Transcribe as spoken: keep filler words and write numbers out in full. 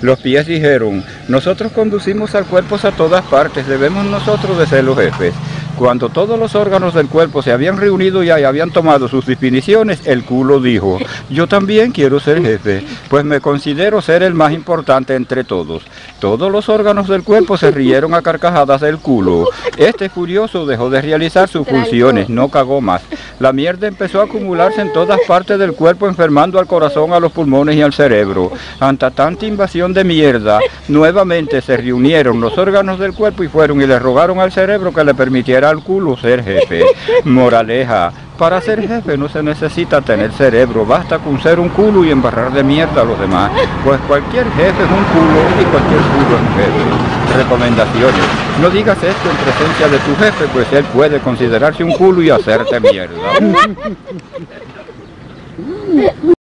Los pies dijeron, nosotros conducimos al cuerpo a todas partes, debemos nosotros de ser los jefes. Cuando todos los órganos del cuerpo se habían reunido ya y habían tomado sus definiciones, el culo dijo, yo también quiero ser jefe, pues me considero ser el más importante entre todos. Todos los órganos del cuerpo se rieron a carcajadas del culo. Este furioso dejó de realizar sus funciones, no cagó más. La mierda empezó a acumularse en todas partes del cuerpo, enfermando al corazón, a los pulmones y al cerebro. Ante tanta invasión de mierda, nuevamente se reunieron los órganos del cuerpo y fueron y le rogaron al cerebro que le permitiera al culo ser jefe. Moraleja, para ser jefe no se necesita tener cerebro, basta con ser un culo y embarrar de mierda a los demás, pues cualquier jefe es un culo y cualquier culo es un jefe. Recomendaciones, no digas esto en presencia de tu jefe, pues él puede considerarse un culo y hacerte mierda.